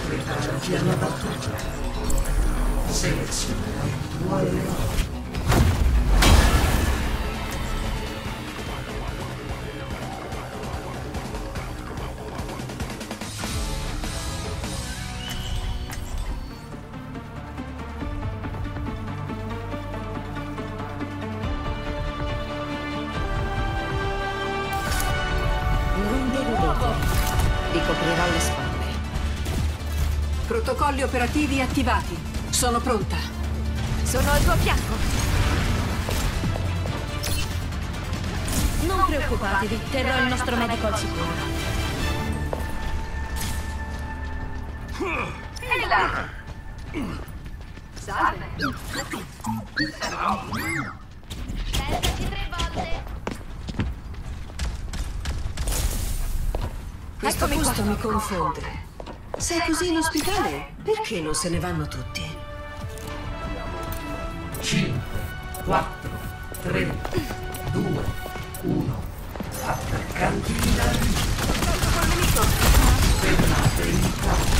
Preparati alla battuta. Seleziona il tuo eroe. Ricoprirò le spalle. Protocolli operativi attivati. Sono pronta. Sono al tuo fianco. Non preoccupatevi, terrò il nostro medico al sicuro. Ehi là! Salve! Cercati 3 volte! Questo posto mi confonde. Sei così in ospitale? Perché non se ne vanno tutti? 5, 4, 3, 2, 1. Attaccanti in arrivo. Fermate il campo.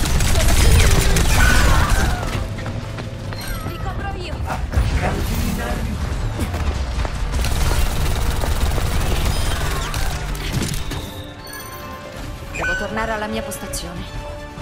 Li copro io. Attaccanti in arrivo. Devo tornare alla mia postazione.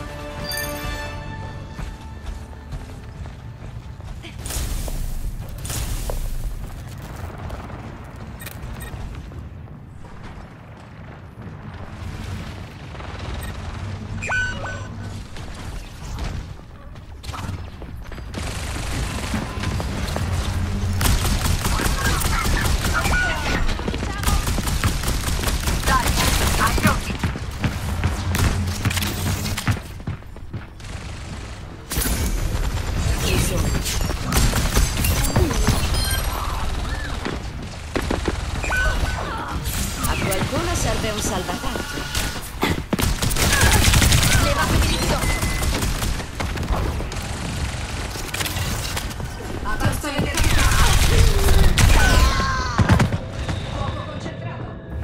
A qualcuno serve un salvataggio. Levatevi di sotto. Attenzione! Fuoco concentrato!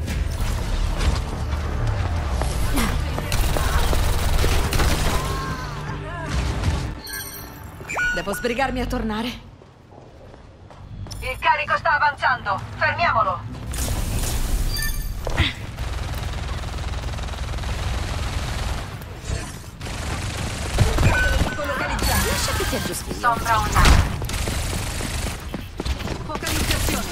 Devo sbrigarmi a tornare. Il carico sta avanzando! Fermiamolo! Lascia che ti aggiusti. Sombra online! Focalizzazione!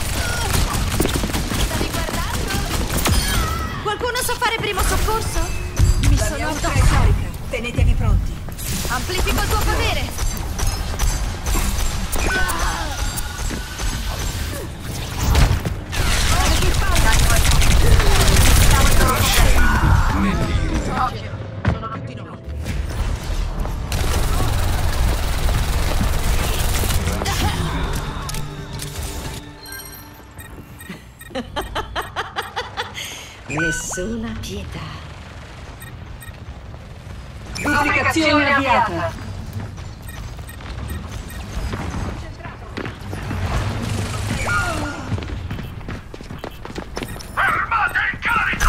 Stavi guardando? Qualcuno sa fare primo soccorso? Mi sono L'abbiamo addosso. tre carica. Tenetevi pronti. Amplifico il tuo potere. Occhio! Sono lontino. Nessuna pietà. Duplicazione avviata. Fermate il carico!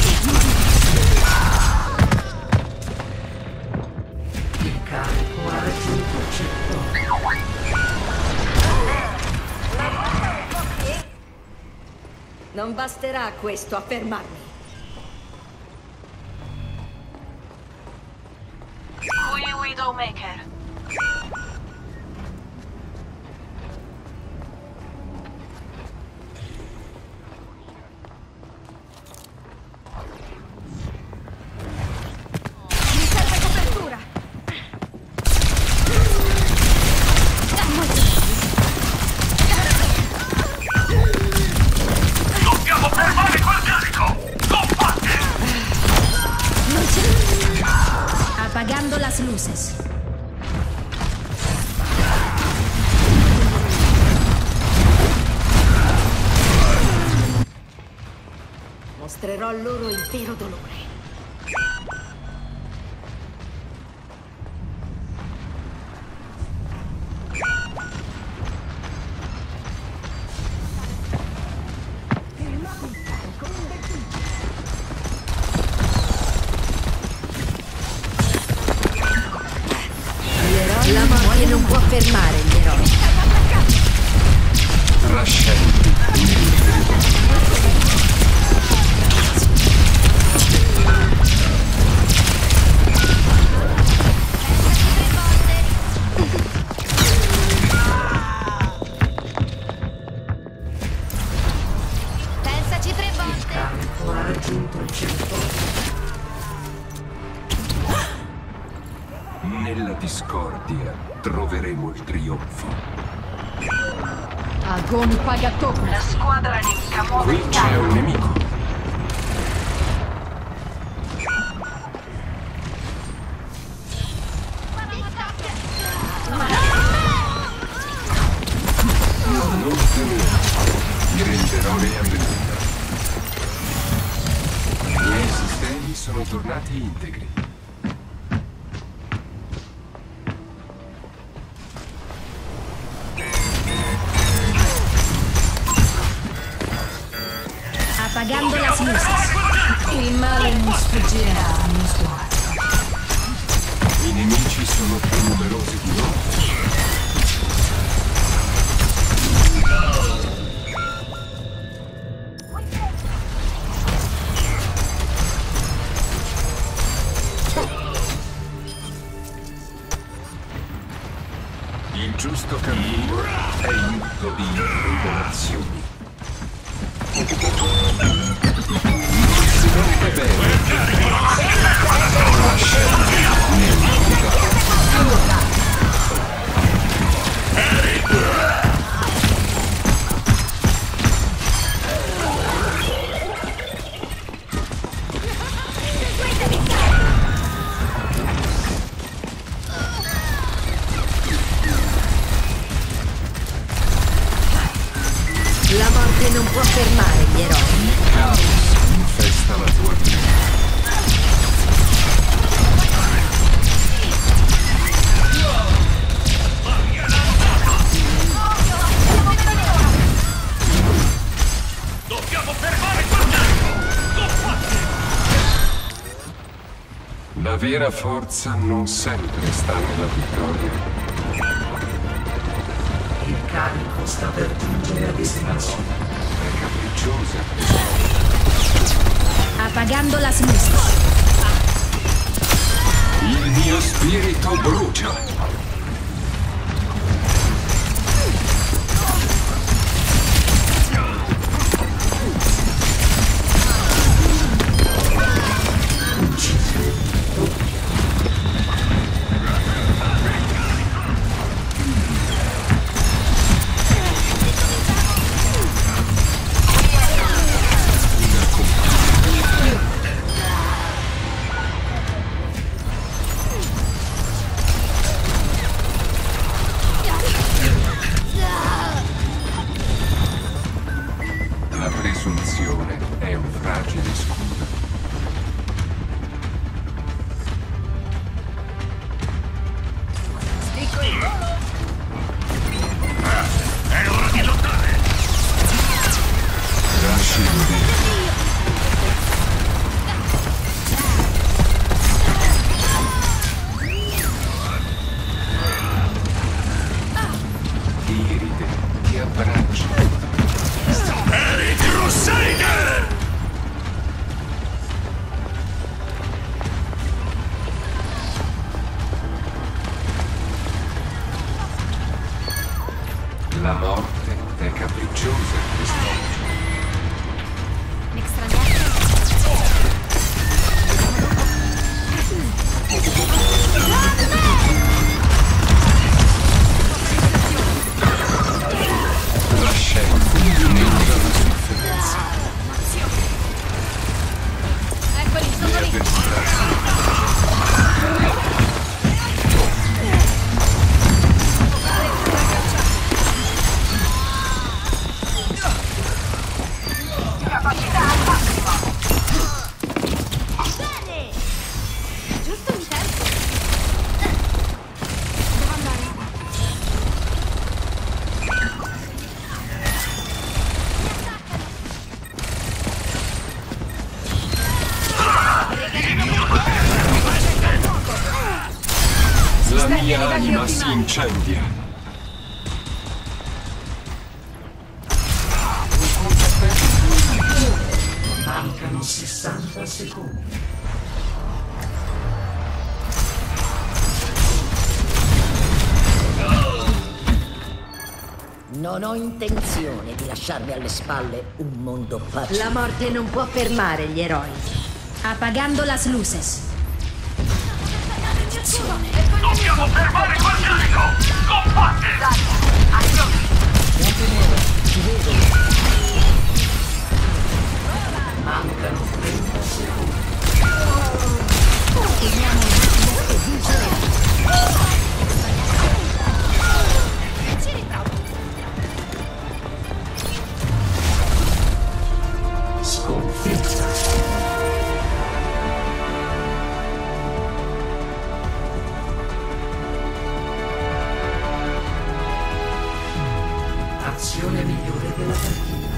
Il carico ha raggiunto il checkpoint. Non basterà questo a fermarmi. Qui Widowmaker. Mi serve copertura. Dobbiamo fermare quel carico! Combatte! Non c'è. Apagando las luces. Mostrerò loro il vero dolore. fermare gli eroi. Trascendi Pensaci 3 Il volte. carico ha raggiunto il checkpoint. nella discordia troveremo il trionfo. Agon Pagatopna. La squadra nemica muove Qui il c'è carro. un nemico. Non temere, mi renderò le avventure. I miei sistemi sono tornati integri. Apagando la sinistra. Il male non sfuggirà al mio sguardo. I nemici sono più numerosi di noi. Il giusto cammino è aiuto di rivelazioni. Si rompe bene. La morte non può fermare gli eroi. Il caos infesta la tua vita. La vera forza non sempre sta nella vittoria. Il carico sta per giungere a destinazione. È capricciosa. Apagando la sinistra. Il mio spirito brucia. La presunzione è un fragile scudo. Trascendi. Iride ti abbraccia. La morte è capricciosa quest'oggi. Trascendi nella sofferenza. Eccoli, Le sono lì. avversità. Capacità al massimo. Bene! Giusto in tempo. Devo andare. La mia anima si incendia. secondi. Non ho intenzione di lasciarmi alle spalle un mondo pacifico. La morte non può fermare gli eroi. Apagando las luces. Dobbiamo fermare quel nemico! Combatte! Mancano 30 secondi. Sconfitta. Azione migliore della partita.